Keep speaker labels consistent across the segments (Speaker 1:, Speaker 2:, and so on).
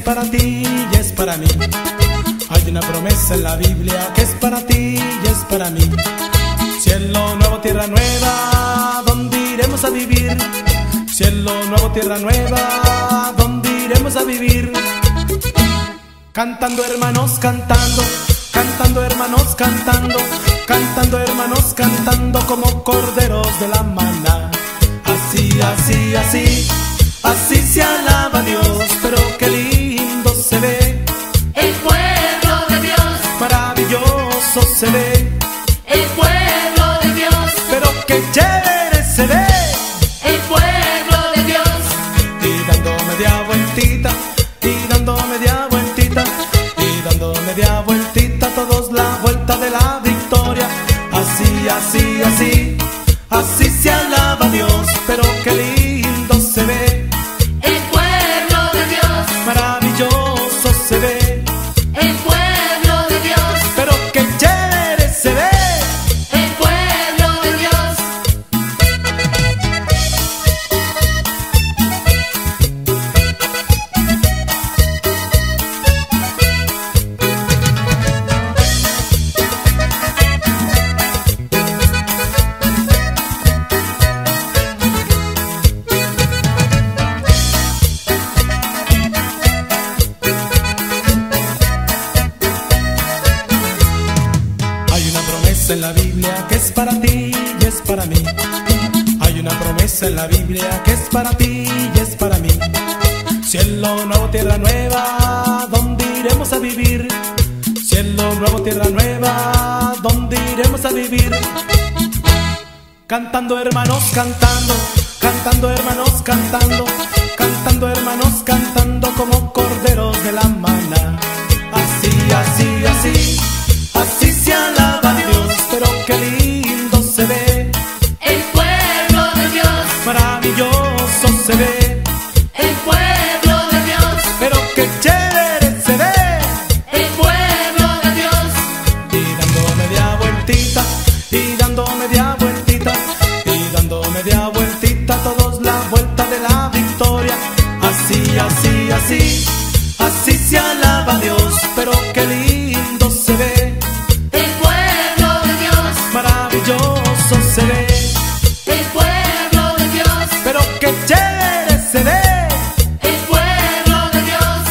Speaker 1: para ti y es para mí. Hay una promesa en la Biblia que es para ti y es para mí. Cielo nuevo, tierra nueva, ¿dónde iremos a vivir? Cielo nuevo, tierra nueva, ¿dónde iremos a vivir? Cantando hermanos, cantando, cantando hermanos, cantando, cantando hermanos, cantando como corderos de la maná. Así, así, así, así se alaba a Dios, pero qué lindo se ve
Speaker 2: el pueblo de Dios.
Speaker 1: Maravilloso se ve
Speaker 2: el pueblo de Dios,
Speaker 1: pero qué chévere se ve
Speaker 2: el pueblo de Dios.
Speaker 1: Y dando media vueltita, y dando media vueltita, y dando media vueltita, todos la vuelta de la victoria. Así, así, así, así se alaba a Dios, pero qué lindo se ve
Speaker 2: el pueblo de Dios.
Speaker 1: Maravilloso se ve
Speaker 2: el pueblo de Dios,
Speaker 1: pero qué chévere se ve
Speaker 2: el pueblo de Dios.
Speaker 1: En la Biblia que es para ti y es para mí. Hay una promesa en la Biblia que es para ti y es para mí. Cielo nuevo, tierra nueva, ¿dónde iremos a vivir? Cielo nuevo, tierra nueva, ¿dónde iremos a vivir? Cantando hermanos, cantando, cantando hermanos, cantando, cantando hermanos, cantando como corderos de la maná. Así, así, así, así se alaba a Dios, pero qué lindo se ve
Speaker 2: el pueblo de Dios.
Speaker 1: Maravilloso se ve
Speaker 2: el pueblo de Dios,
Speaker 1: pero qué chévere se ve
Speaker 2: el pueblo de Dios.
Speaker 1: Y dando media vueltita, y dando media vueltita, y dando media vueltita, todos la vuelta de la victoria. Así, así, así, así se alaba a Dios, pero qué lindo se ve
Speaker 2: el pueblo de Dios.
Speaker 1: Maravilloso se ve
Speaker 2: el pueblo de Dios,
Speaker 1: pero qué chévere se ve
Speaker 2: el pueblo de Dios.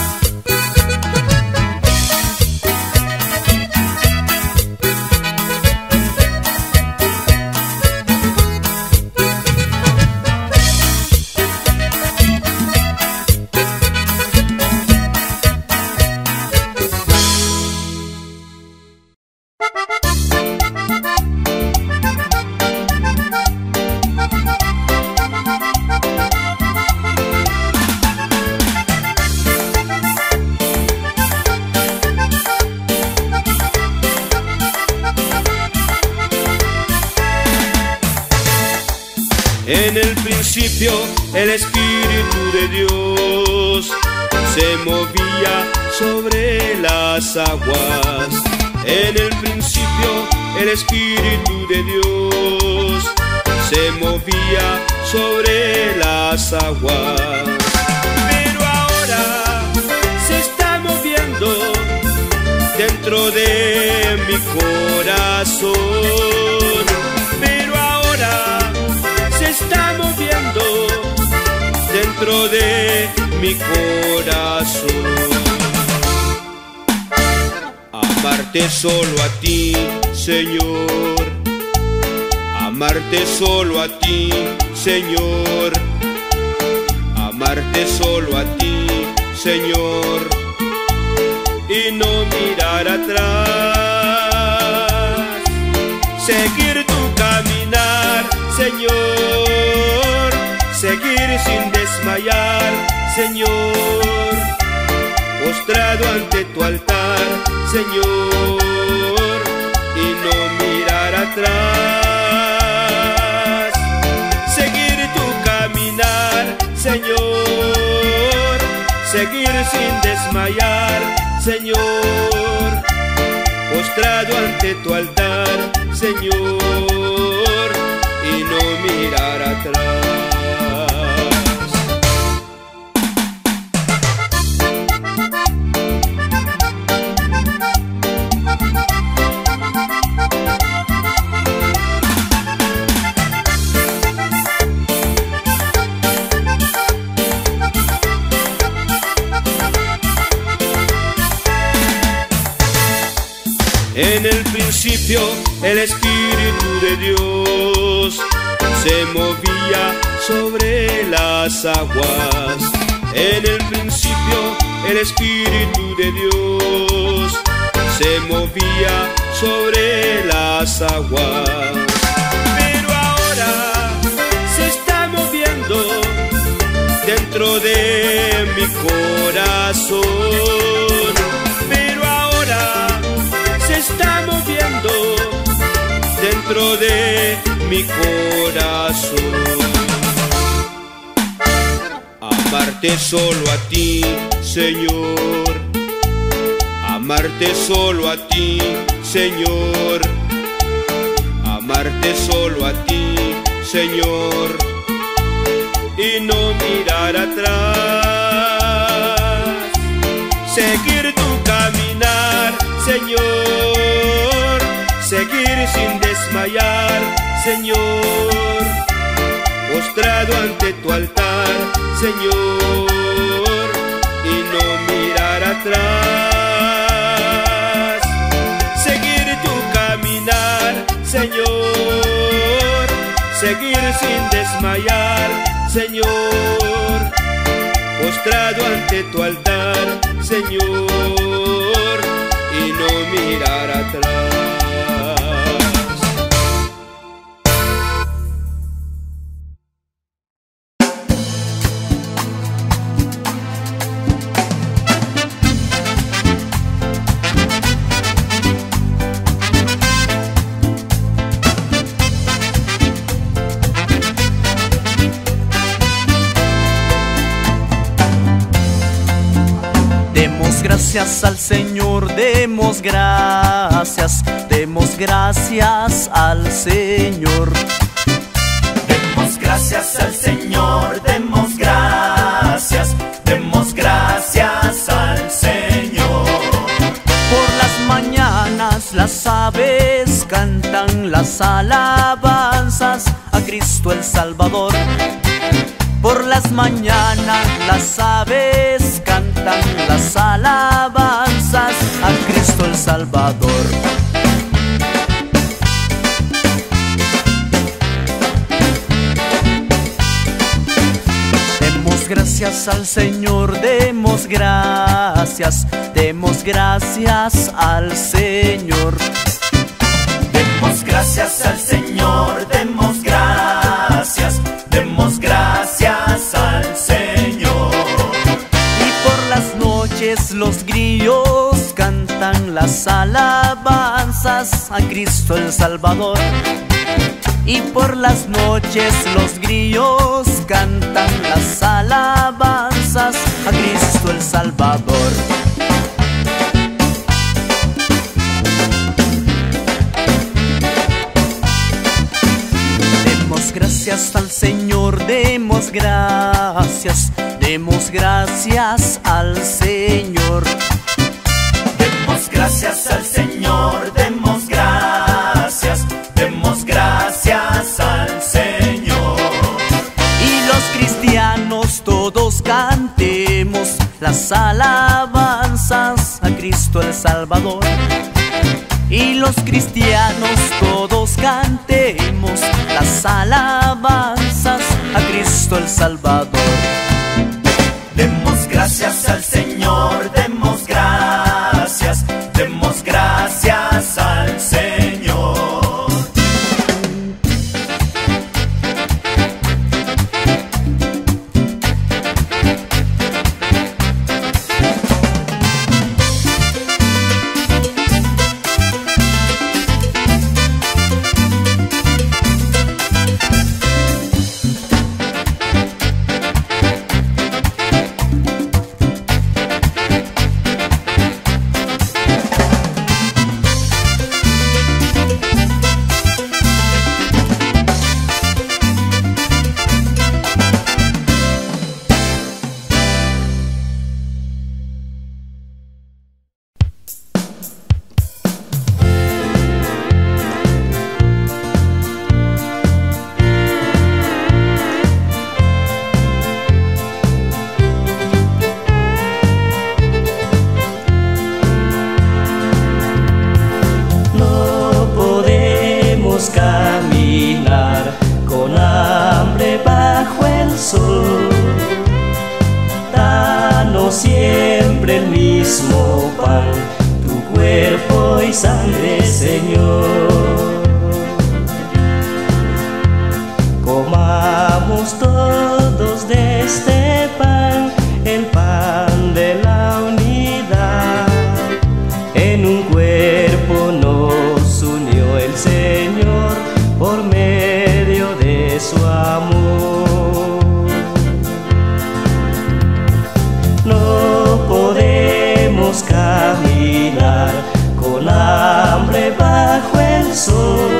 Speaker 3: En el principio el Espíritu de Dios se movía sobre las aguas. En el principio el Espíritu de Dios se movía sobre las aguas. Pero ahora se está moviendo dentro de mi corazón. Pero ahora se está moviendo dentro de mi corazón. Amarte solo a ti, Señor. Amarte solo a ti, Señor. Amarte solo a ti, Señor. Y no mirar atrás. Seguir tu caminar, Señor. Seguir sin desmayar, Señor. Postrado ante tu altar, Señor. Y no mirar atrás. Seguir tu caminar, Señor. Seguir sin desmayar, Señor. Postrado ante tu altar, Señor. Y no mirar atrás. En el principio el Espíritu de Dios se movía sobre las aguas. En el principio el Espíritu de Dios se movía sobre las aguas. Pero ahora se está moviendo dentro de mi corazón. Pero ahora se está moviendo dentro de mi corazón. Amarte solo a ti, Señor. Amarte solo a ti, Señor. Amarte solo a ti, Señor. Y no mirar atrás. Seguir tu caminar, Señor. Seguir sin desmayar, Señor. Postrado ante tu altar, Señor, y no mirar atrás. Seguir tu caminar, Señor. Seguir sin desmayar, Señor. Postrado ante tu altar, Señor, y no mirar atrás.
Speaker 4: Gracias al Señor, demos gracias al Señor.
Speaker 5: Demos gracias al Señor, demos gracias al Señor.
Speaker 4: Por las mañanas las aves cantan las alabanzas a Cristo el Salvador. Por las mañanas las aves cantan las alabanzas a Cristo el Salvador. Demos gracias al Señor, demos gracias al Señor.
Speaker 5: Demos gracias al Señor, demos gracias al Señor.
Speaker 4: Y por las noches los grillos cantan las alabanzas a Cristo el Salvador. Y por las noches los grillos cantan las alabanzas a Cristo el Salvador. Demos gracias al Señor, demos gracias al Señor.
Speaker 5: Demos gracias al Señor, demos gracias al Señor.
Speaker 4: Y los cristianos todos cantemos las alabanzas a Cristo el Salvador. Y los cristianos todos cantemos las alabanzas a Cristo el Salvador.
Speaker 5: Demos gracias al Señor, demos gracias al Señor.
Speaker 4: sol.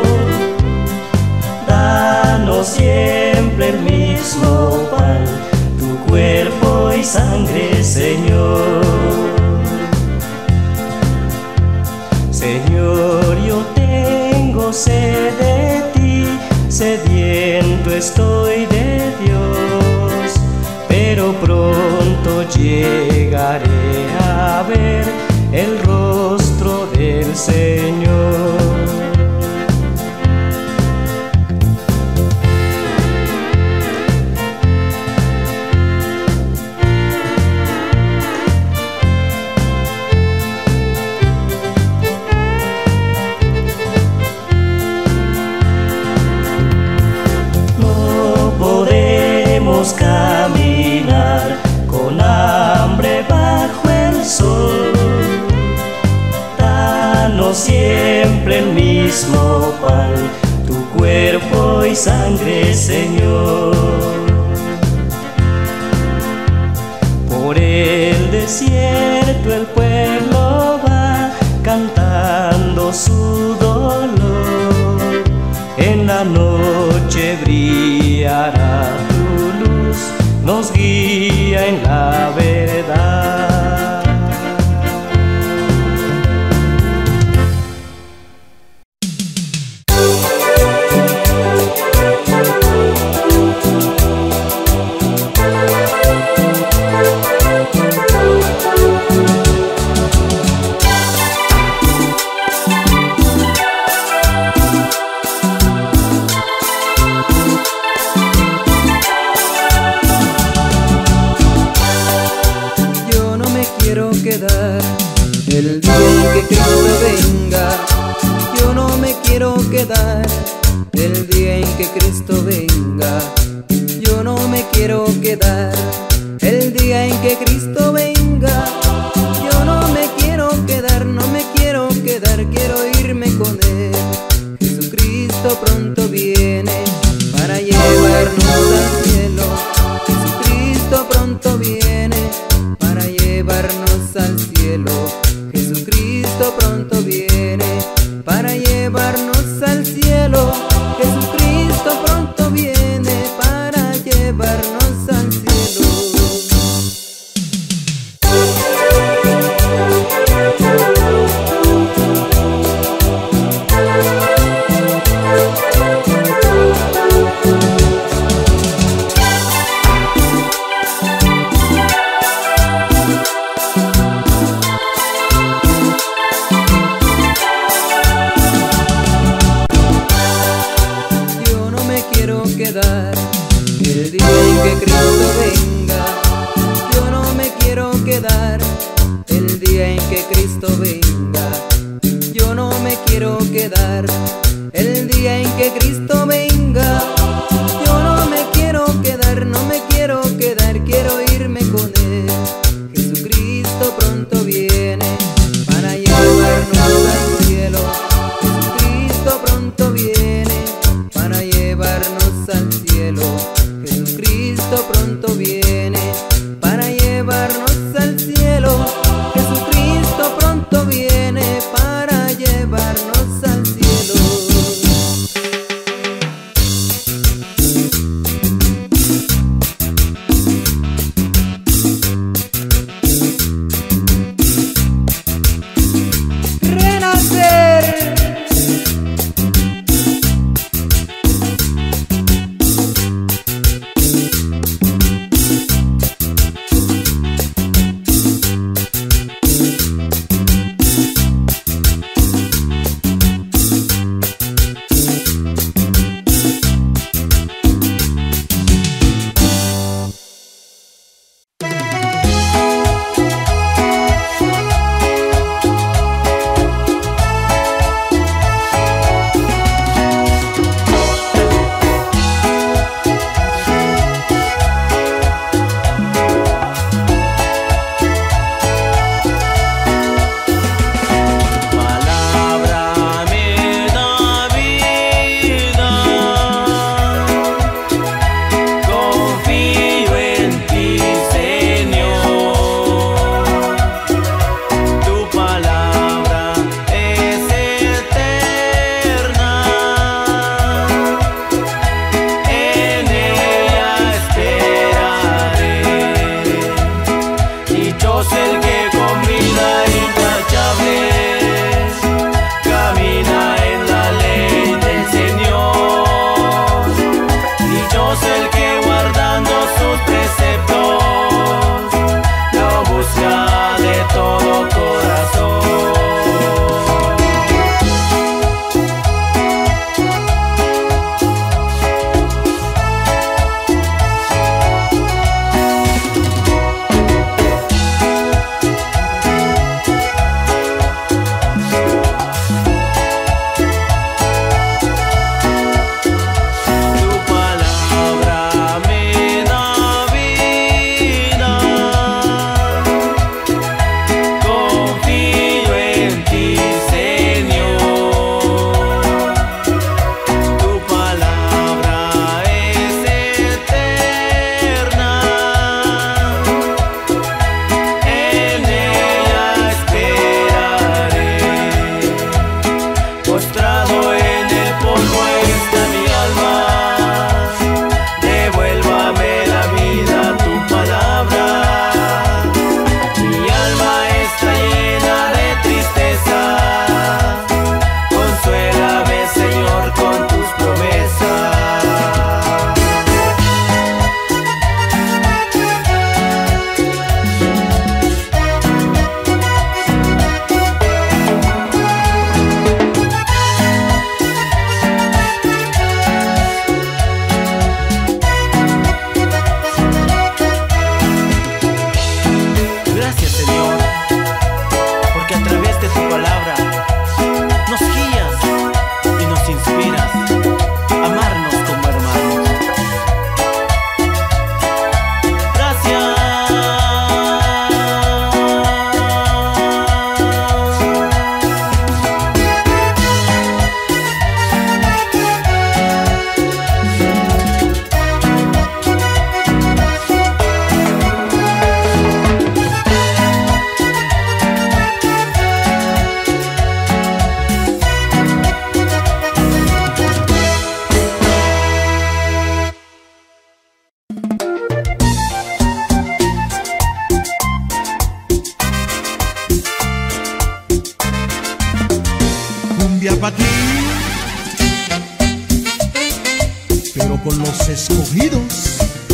Speaker 4: Danos siempre el mismo pan, tu cuerpo y sangre, Señor. Señor, yo tengo sed de ti, sediento estoy de Dios, pero pronto llegaré a ver el rostro del Señor. Caminar con hambre bajo el sol. Danos siempre el mismo pan, tu cuerpo y sangre, Señor. Por el desierto el pueblo va cantando su dolor. En la noche brillará, nos guía en la verdad.
Speaker 6: El día en que Cristo venga, yo no me quiero quedar. El día en que Cristo venga, yo no me quiero quedar. El día en que Cristo venga, yo no me quiero quedar, no me quiero quedar, quiero irme con Él. Jesucristo pronto viene para llevarnos al cielo. Jesucristo pronto viene para llevarnos al cielo. Jesucristo pronto viene para llevarnos al cielo. Jesucristo pronto viene para llevarnos al cielo. El día en que Cristo venga, yo no me quiero quedar. El día en que Cristo venga, yo no me quiero quedar. El día en que Cristo venga, yo no me quiero quedar, no me quiero quedar, quiero irme con Él. Jesucristo pronto viene para llevarnos al cielo. Jesucristo pronto viene para llevarnos al cielo. Jesucristo pronto viene para llevarnos al cielo. Jesucristo pronto viene para llevarnos al cielo.
Speaker 7: cumbia para ti, pero con los escogidos.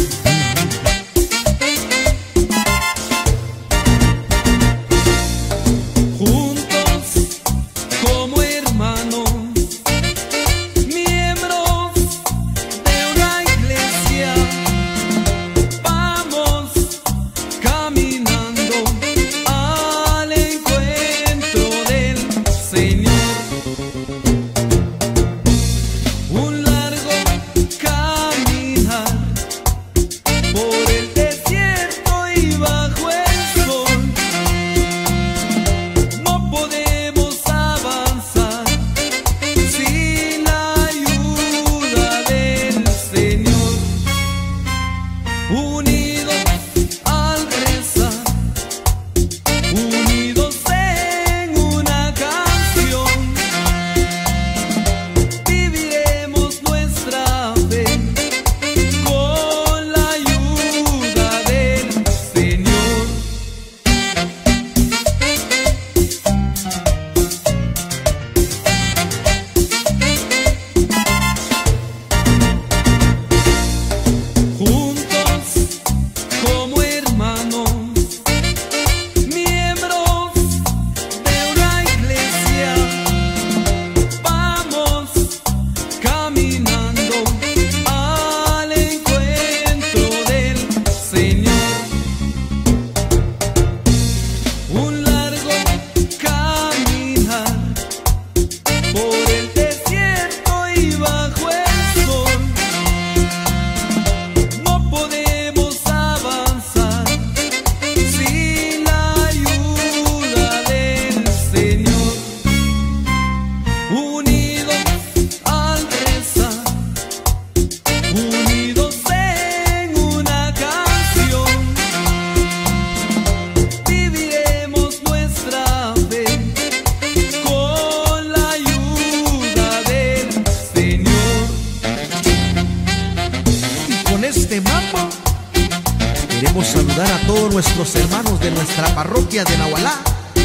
Speaker 8: Queremos saludar a todos nuestros hermanos de nuestra parroquia de Nahualá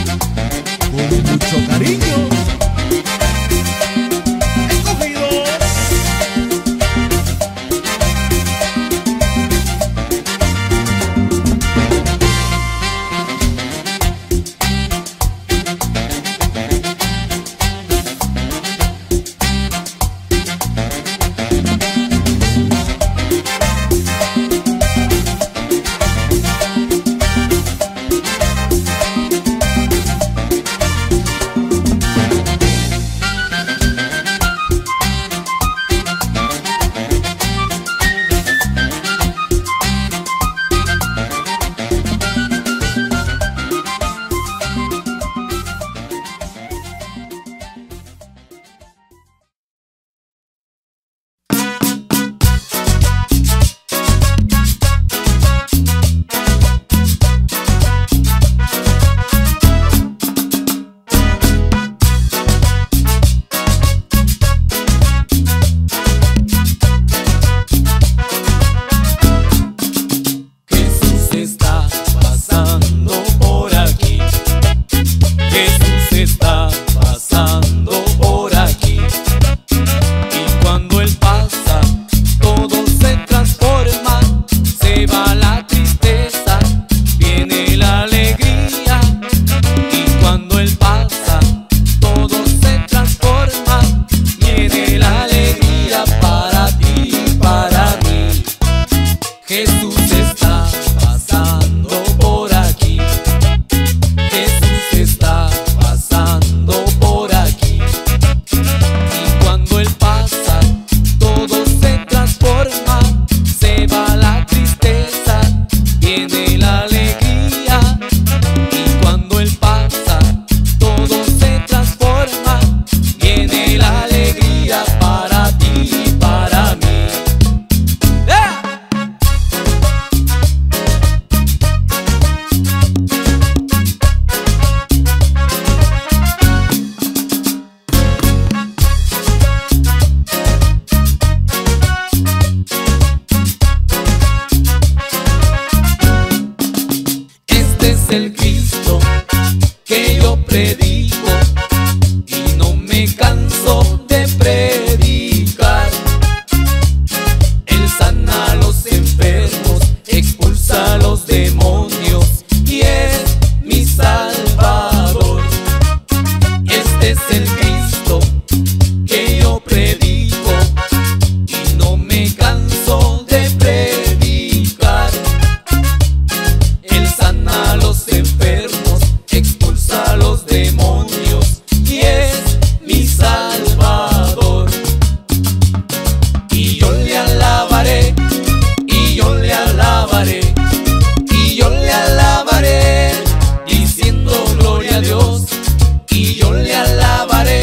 Speaker 8: con mucho cariño.
Speaker 9: Este es el Cristo que yo predico y no me canso de predicar. Él sana a los enfermos, expulsa a los demonios y es mi Salvador. Y yo le alabaré, y yo le alabaré, y yo le alabaré, diciendo gloria a Dios. Y yo le alabaré,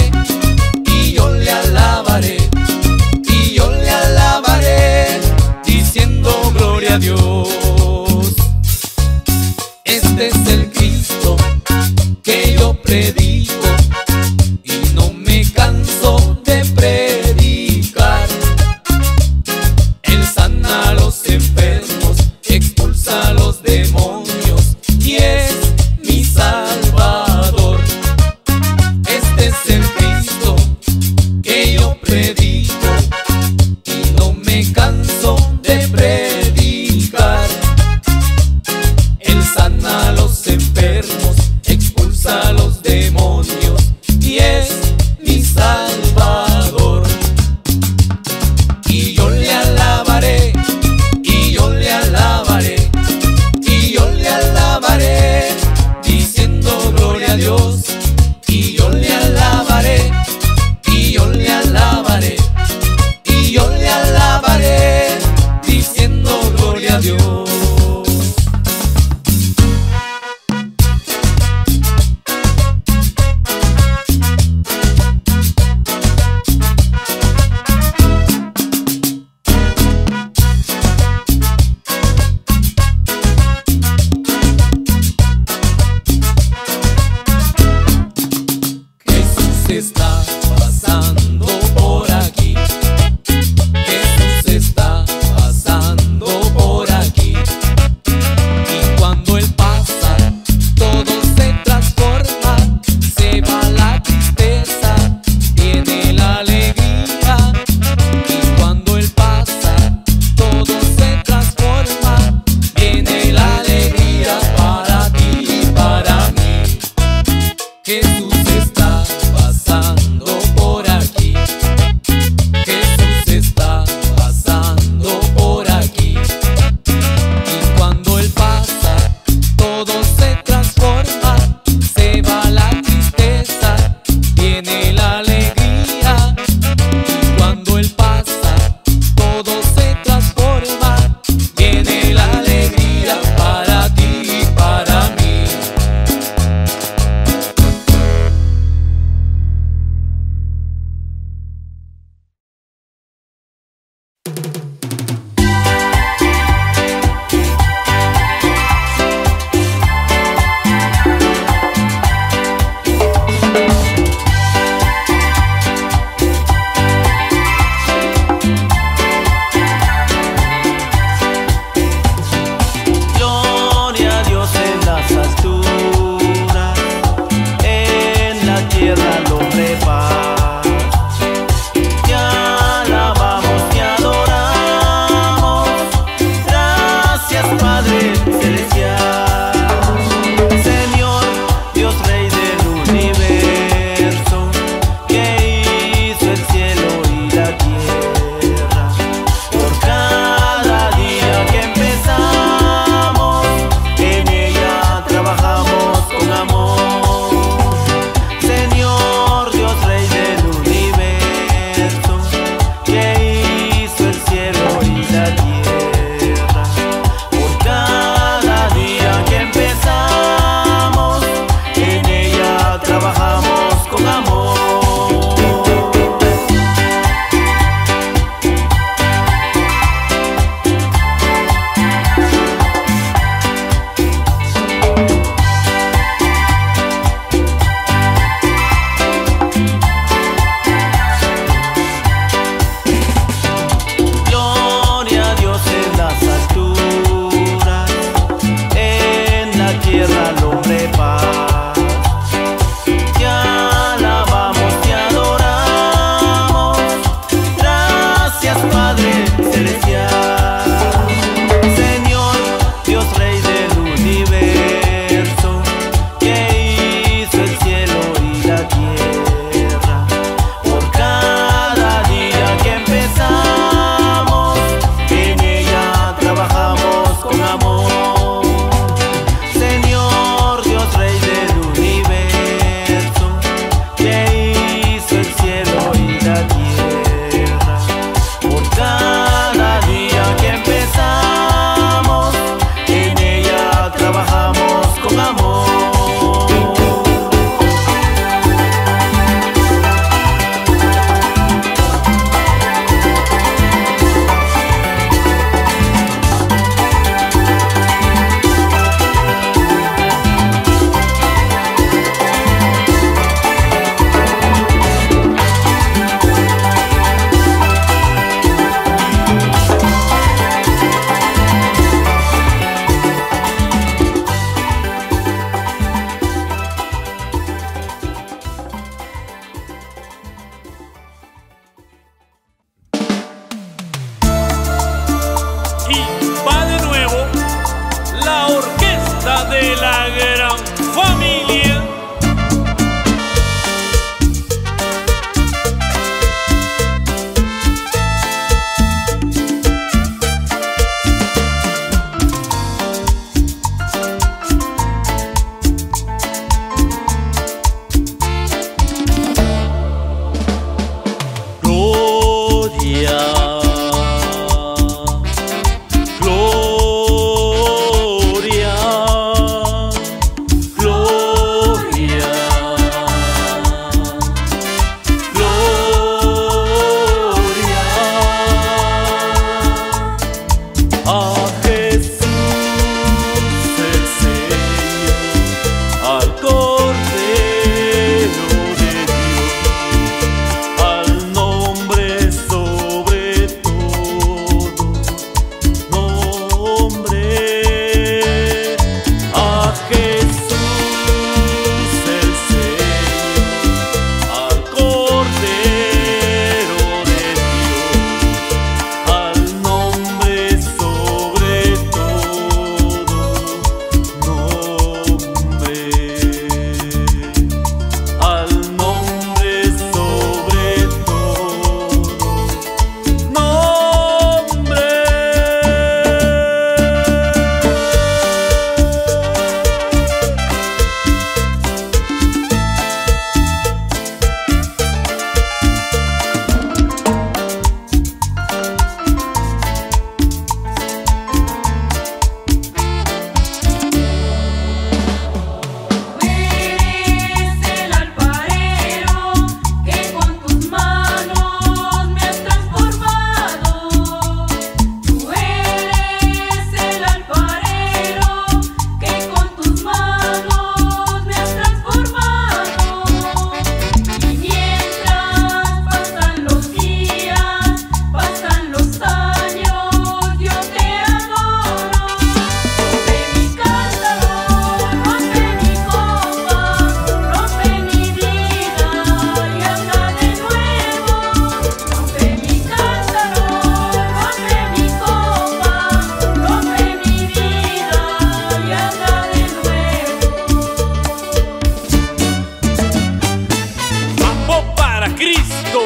Speaker 10: Cristo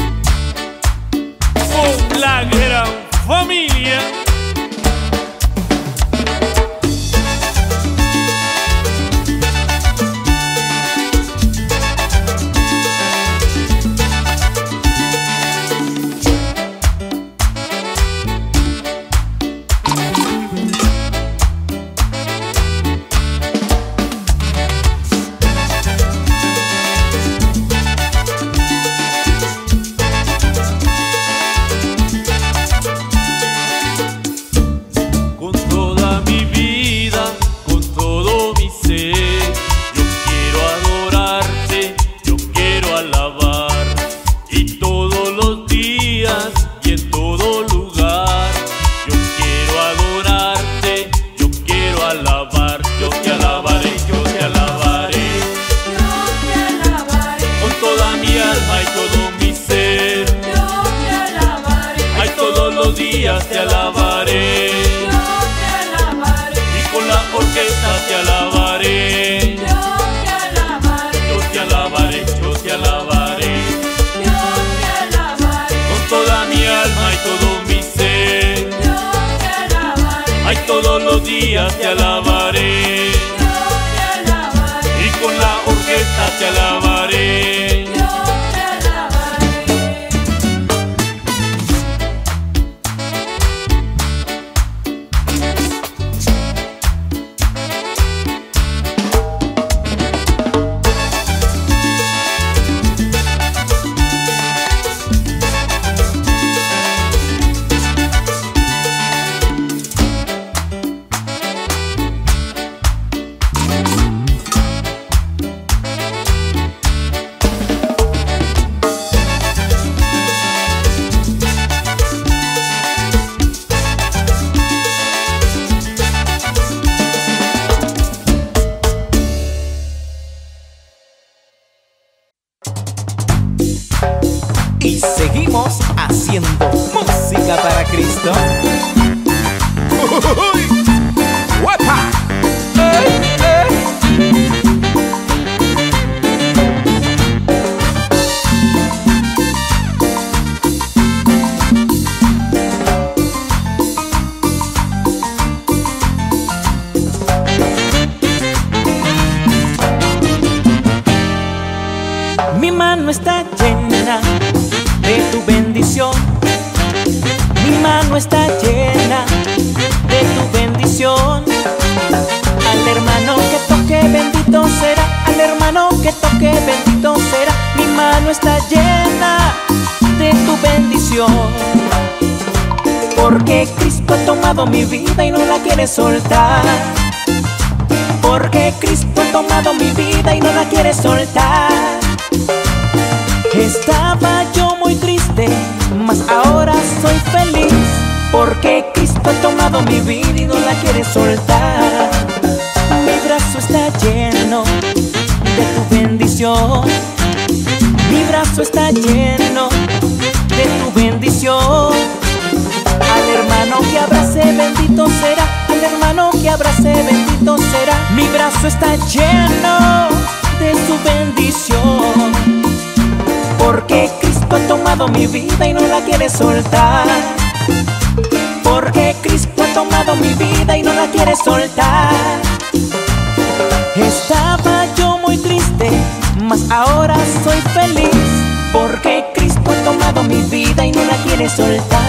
Speaker 10: con la gran familia.
Speaker 11: Te alabaré, yo te alabaré, y con la orquesta te alabaré, yo te alabaré, yo te alabaré, yo te alabaré, yo te alabaré, con toda mi alma y todo mi ser, yo te alabaré, ay todos los días te alabaré, yo te alabaré, y con la orquesta te alabaré.
Speaker 4: Y seguimos haciendo música para Cristo. ¡Guapa! Mi mano está llena de tu bendición, mi mano está llena de tu bendición. Al hermano que toque bendito será, al hermano que toque bendito será. Mi mano está llena de tu bendición, porque Cristo ha tomado mi vida y no la quiere soltar. Porque Cristo ha tomado mi vida y no la quiere soltar. Estaba yo muy triste, mas ahora soy feliz, porque Cristo ha tomado mi vida y no la quiere soltar. Mi brazo está lleno de tu bendición, mi brazo está lleno de tu bendición. Al hermano que abrace bendito será, al hermano que abrace bendito será. Mi brazo está lleno de su bendición, porque Cristo ha tomado mi vida y no la quiere soltar. Porque Cristo ha tomado mi vida y no la quiere soltar. Estaba yo muy triste, mas ahora soy feliz, porque Cristo ha tomado mi vida y no la quiere soltar.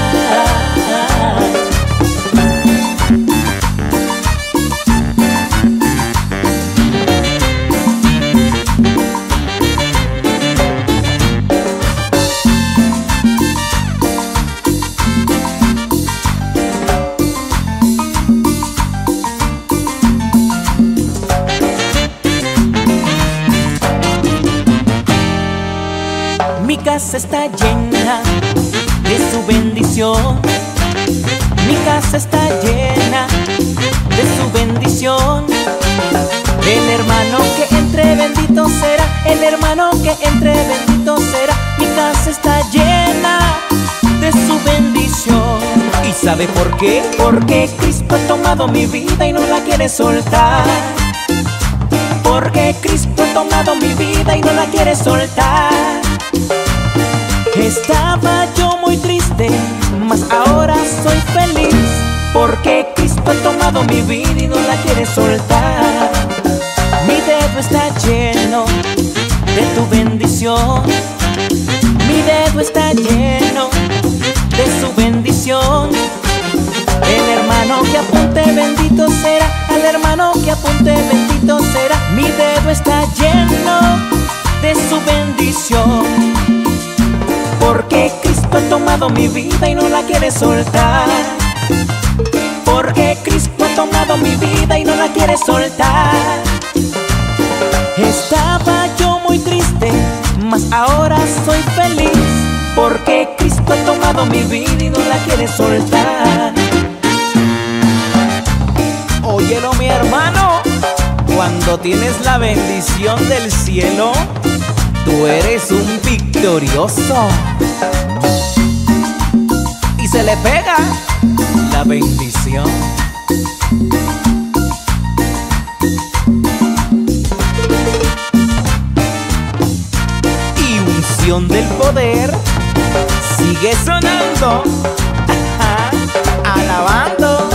Speaker 4: Mi casa está llena de su bendición, mi casa está llena de su bendición. El hermano que entre bendito será, el hermano que entre bendito será. Mi casa está llena de su bendición. ¿Y sabe por qué? Porque Cristo ha tomado mi vida y no la quiere soltar. Porque Cristo ha tomado mi vida y no la quiere soltar. Estaba yo muy triste, mas ahora soy feliz, porque Cristo ha tomado mi vida y no la quiere soltar. Mi dedo está lleno de tu bendición, mi dedo está lleno de su bendición. El hermano que apunte bendito será, al hermano que apunte bendito será. Mi dedo está lleno de su bendición, porque Cristo ha tomado mi vida y no la quiere soltar. Porque Cristo ha tomado mi vida y no la quiere soltar. Estaba yo muy triste, mas ahora soy feliz, porque Cristo ha tomado mi vida y no la quiere soltar. Óyelo, mi hermano, cuando tienes la bendición del cielo, tú eres un victorioso. Y se le pega la bendición. Y unción del poder sigue sonando, alabando.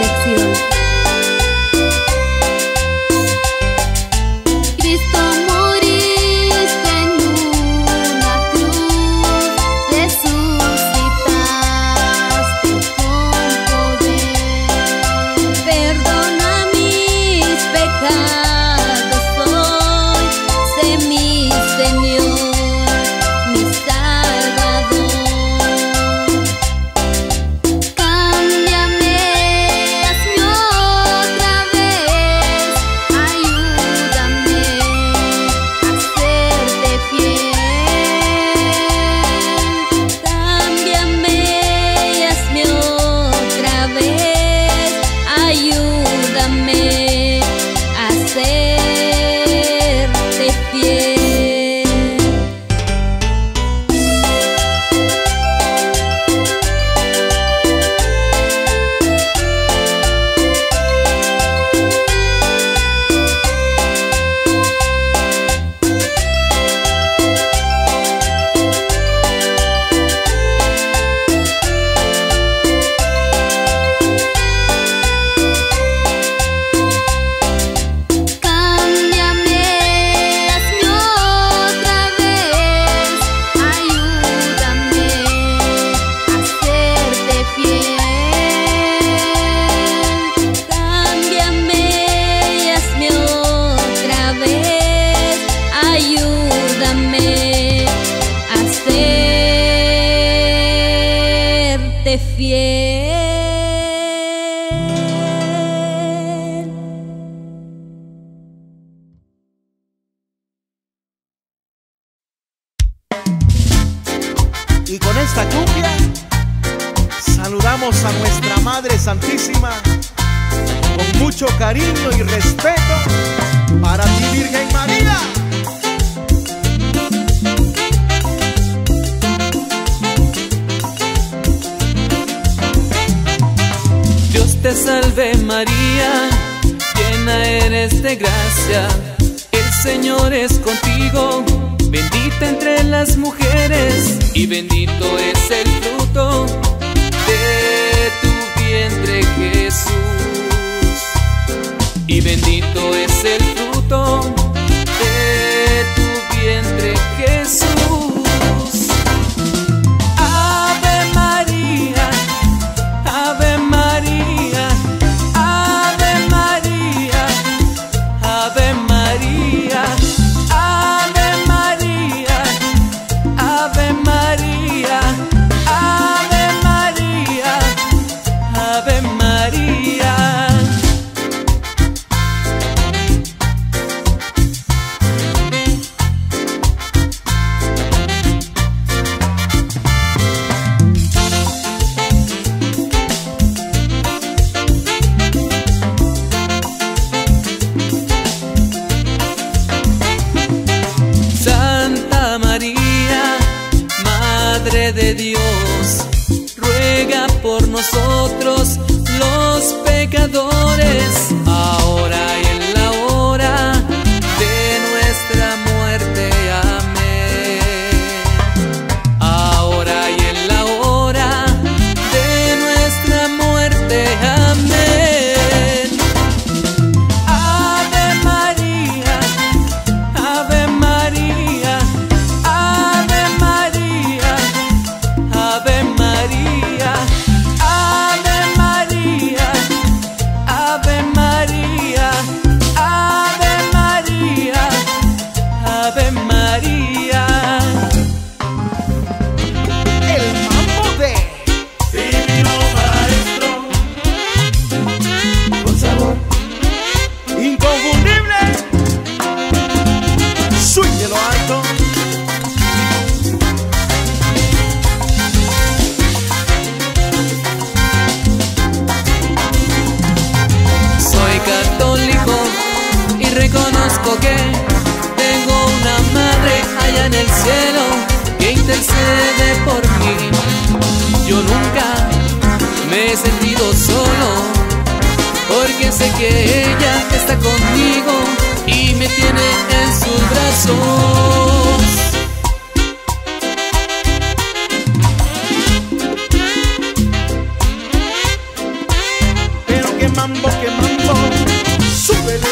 Speaker 12: reflexión. Cristo moriste en una cruz, resucitaste con poder. Perdona mis pecados hoy, sé mi Señor, mi Salvador. Cámbiame, hazme otra vez, ayúdame a serte fiel. Cámbiame, hazme otra vez, ayúdame a serte fiel. Cámbiame, hazme otra vez, ayúdame a serte fiel. Cámbiame, hazme otra vez, ayúdame a serte fiel.
Speaker 8: Y con esta cumbia saludamos a nuestra Madre Santísima con mucho cariño y respeto para ti, Virgen María.
Speaker 9: Dios te salve María, llena eres de gracia, el Señor es contigo, bendita entre las mujeres y bendito es el fruto de tu vientre Jesús. Y bendito es el fruto de tu vientre Jesús. Ave María, Ave María, Ave María, Ave María, Ave María, Ave María, Ave María, Ave María. Santa María, Madre de Dios, ruega por nosotros los pecadores, ahora y en la hora de nuestra muerte. Amén. Ahora y en la hora de nuestra muerte. Amén. Ave María, Ave María, Ave María, Ave María, Ave María, Ave María, Ave María, Ave María.
Speaker 8: El mambo de
Speaker 5: Divino Maestro, con sabor.
Speaker 8: inconfundible, swing de lo alto.
Speaker 9: Soy católico y reconozco que tengo una madre allá en el cielo que intercede por mí. Yo nunca me he sentido solo, porque sé que ella está conmigo y me tiene en sus brazos.
Speaker 8: Pero que mambo, súbele.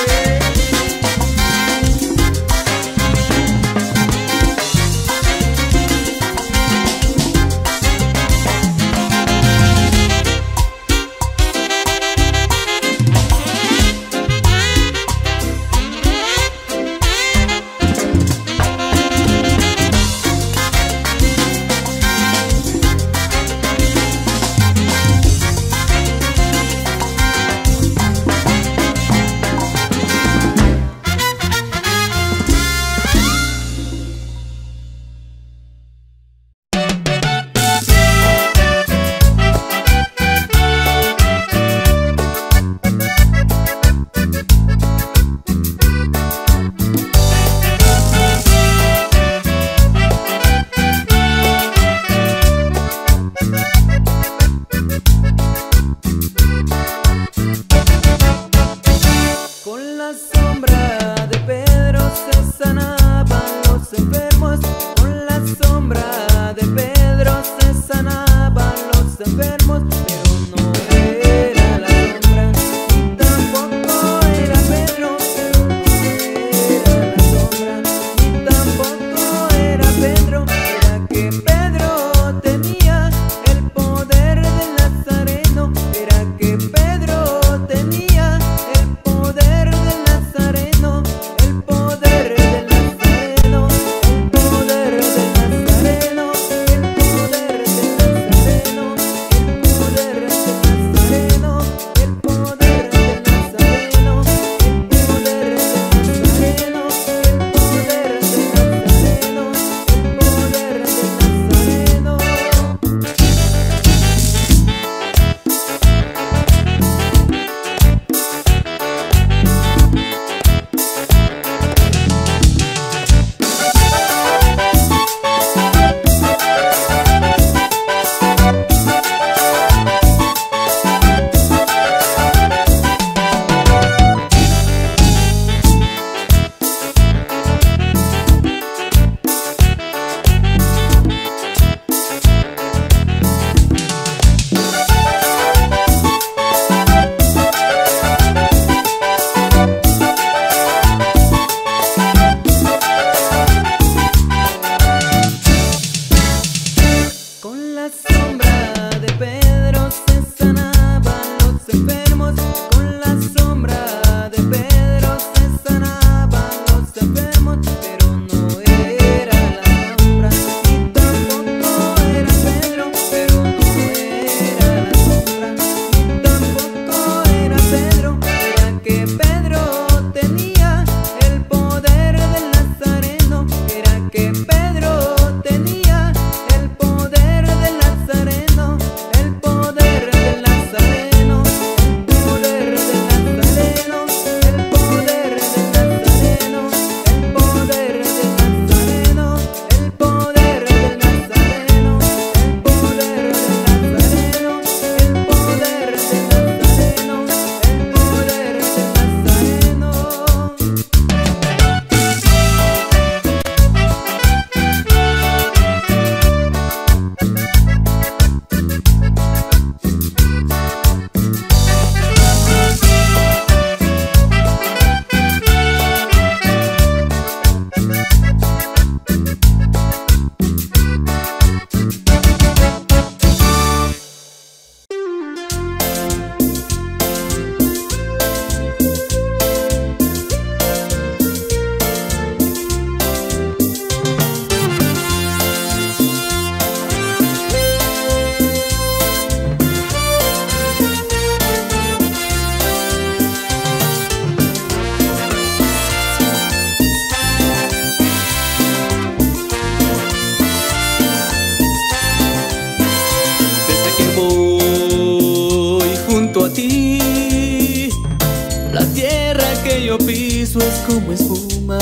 Speaker 9: piso es como espuma.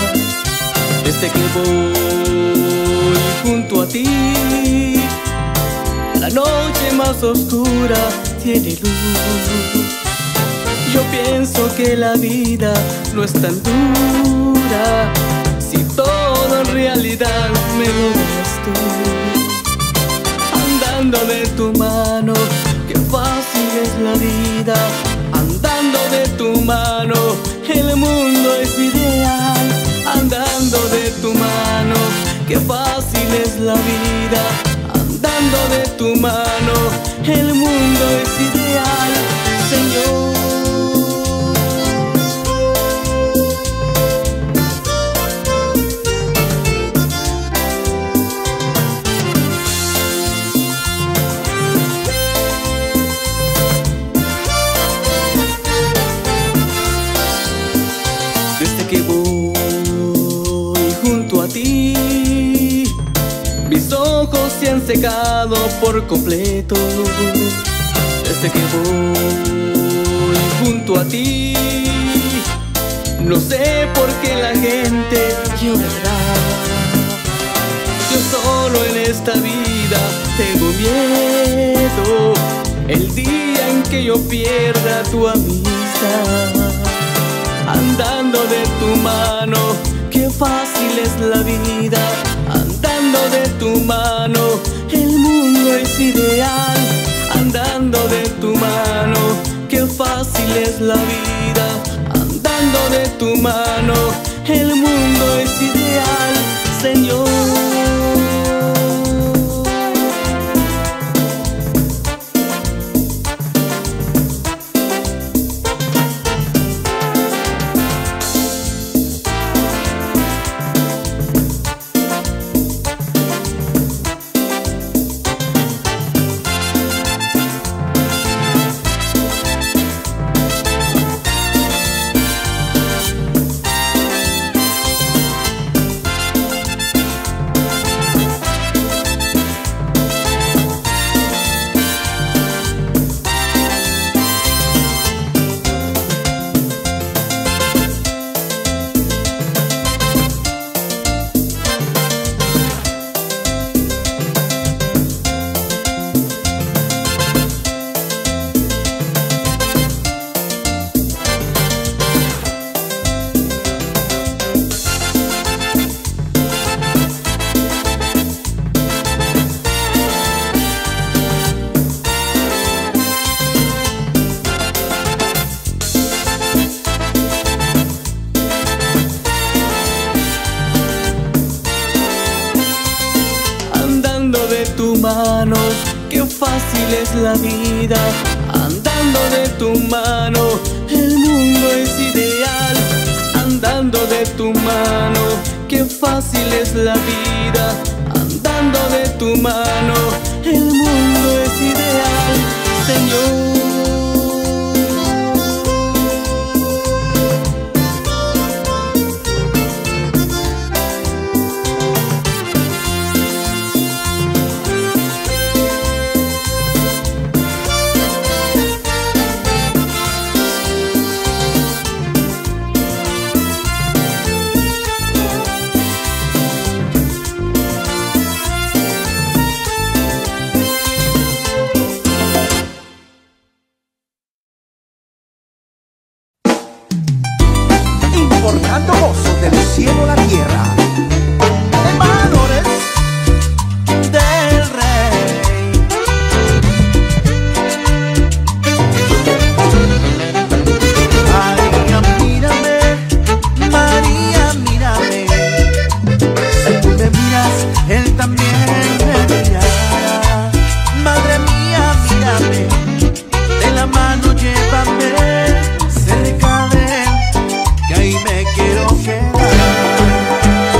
Speaker 9: Desde que voy junto a ti, la noche más oscura tiene luz. Yo pienso que la vida no es tan dura si todo en realidad me lo das tú. Andando de tu mano, qué fácil es la vida. mano, el mundo es ideal. Andando de tu mano, qué fácil es la vida. Andando de tu mano, el mundo es ideal, Señor. Desde que voy junto a ti, mis ojos se han secado por completo. Desde que voy junto a ti, no sé por qué la gente llorará. Yo solo en esta vida tengo miedo, el día en que yo pierda tu amistad. Andando de tu mano, qué fácil es la vida. Andando de tu mano, el mundo es ideal. Andando de tu mano, qué fácil es la vida. Andando de tu mano, el mundo es ideal, Señor. Mano, qué fácil es la vida. Andando de tu mano, el mundo es ideal. Andando de tu mano, qué fácil es la vida. Andando de tu mano, el mundo es ideal, Señor.
Speaker 13: Portando gozo del cielo a la tierra, embajadores del Rey. María, mírame, María, mírame. Si tú me miras, Él también me mirará. Madre mía, mírame, de la mano llévame cerca de Él, que ahí me quiero quedar.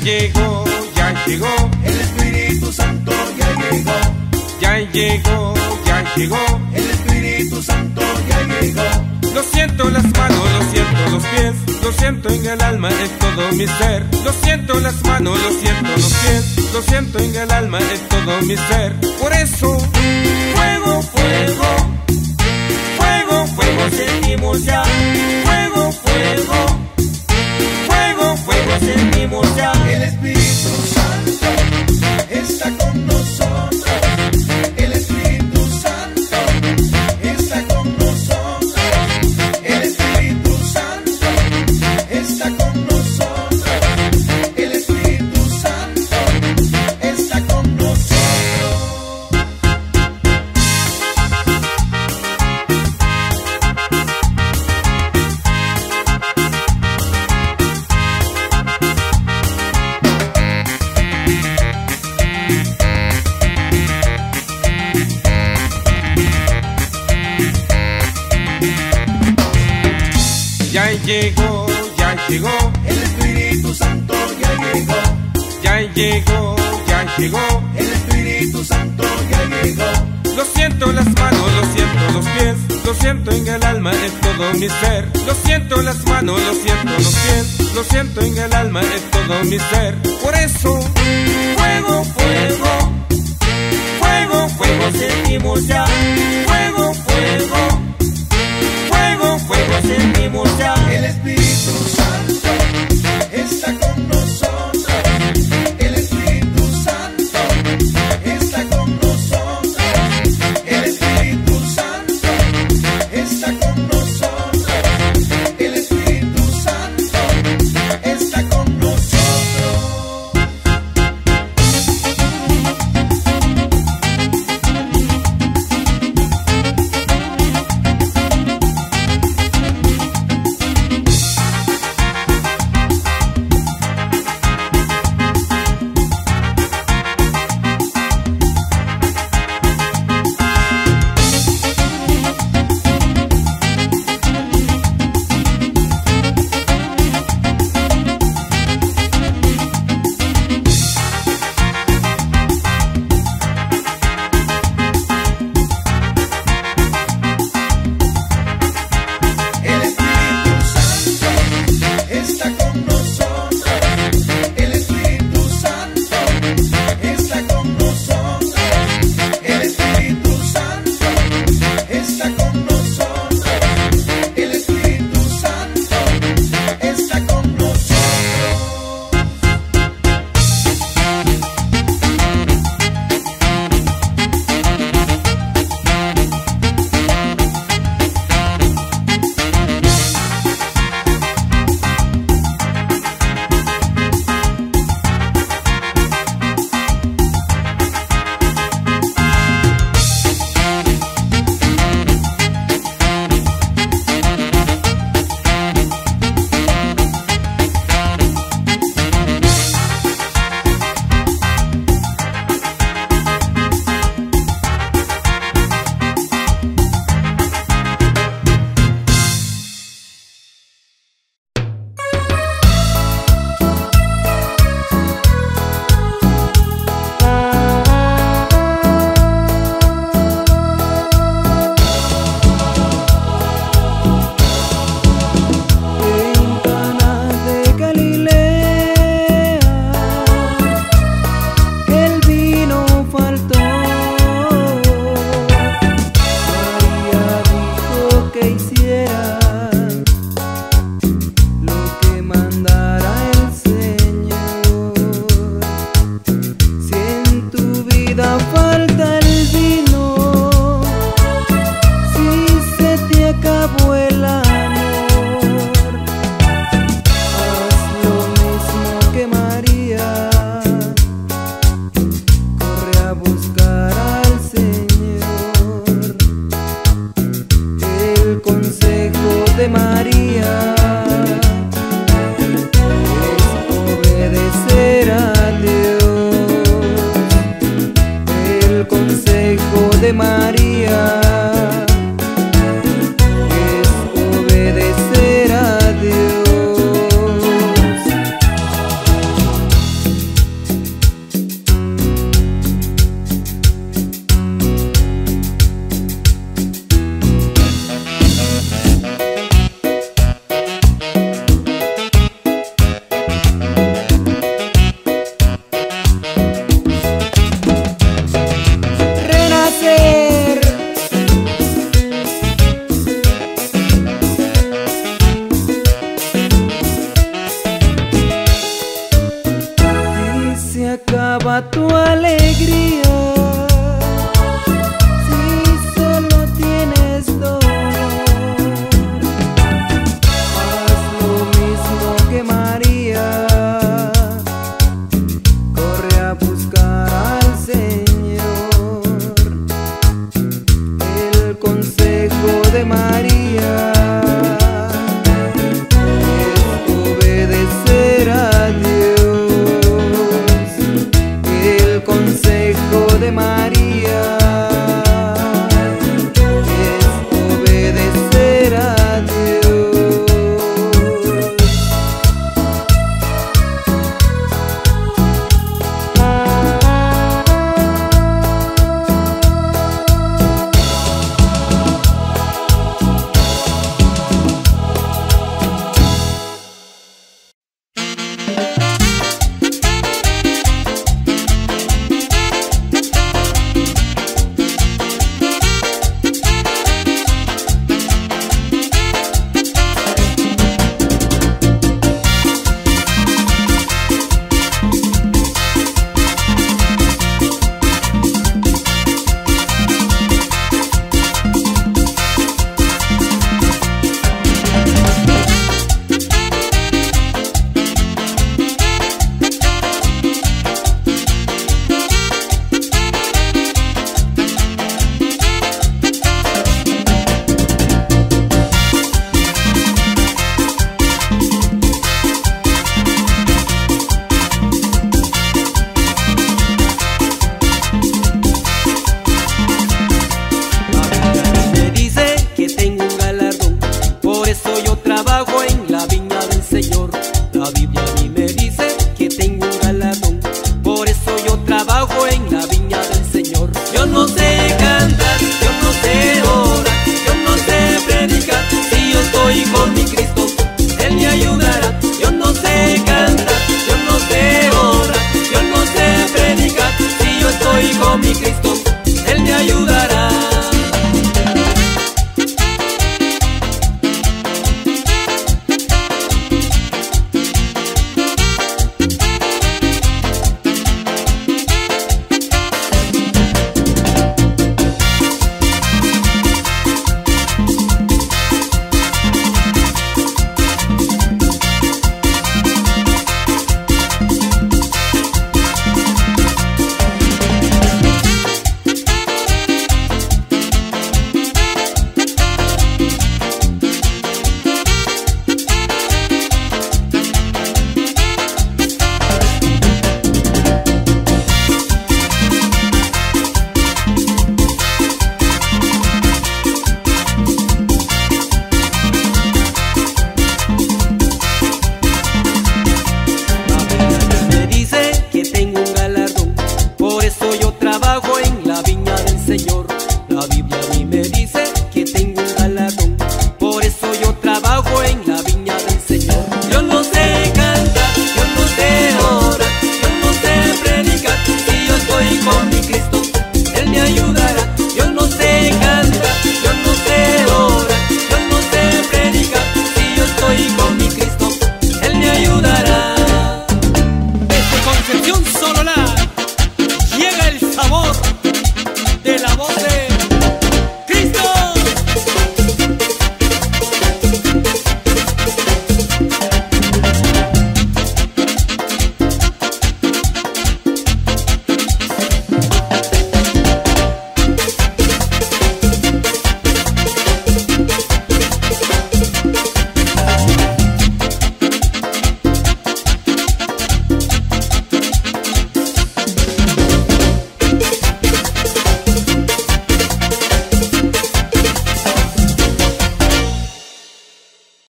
Speaker 14: llegó, ya llegó.
Speaker 13: El Espíritu Santo ya llegó.
Speaker 14: Ya llegó, ya llegó.
Speaker 13: El Espíritu Santo ya llegó.
Speaker 14: Lo siento en las manos, lo siento en los pies, lo siento en el alma, en todo mi ser. Lo siento en las manos, lo siento en los pies, lo siento en el alma, en todo mi ser. Por eso, fuego, fuego, fuego, fuego, sentimos ya. Fuego, fuego, fuego, fuego, sentimos ya.
Speaker 13: El Espíritu Santo está con nosotros. El Espíritu Santo está con nosotros. El Espíritu Santo está con nosotros. El Espíritu Santo está con nosotros.
Speaker 14: Ya llegó, ya llegó.
Speaker 13: El Espíritu Santo ya llegó.
Speaker 14: Ya llegó, ya llegó.
Speaker 13: El Espíritu Santo ya llegó.
Speaker 14: Lo siento en las manos, lo siento en los pies, lo siento en el alma, en todo mi ser. Lo siento en las manos, lo siento en los pies, lo siento en el alma, en todo mi ser. Por eso, fuego, fuego, fuego, fuego, sentimos ya. Fuego, fuego, fuego, fuego, sentimos ya.
Speaker 13: El Espíritu Santo está con nosotros. El Espíritu Santo está con nosotros. El Espíritu Santo está con nosotros. El Espíritu Santo está con nosotros.
Speaker 6: a tu alegría. Si solo tienes dos, haz lo mismo que María. Corre a buscar al Señor. El consejo de María es obedecer a Dios. El consejo de María es obedecer a Dios.
Speaker 15: Me dice que tengo un galardón, por eso yo trabajo en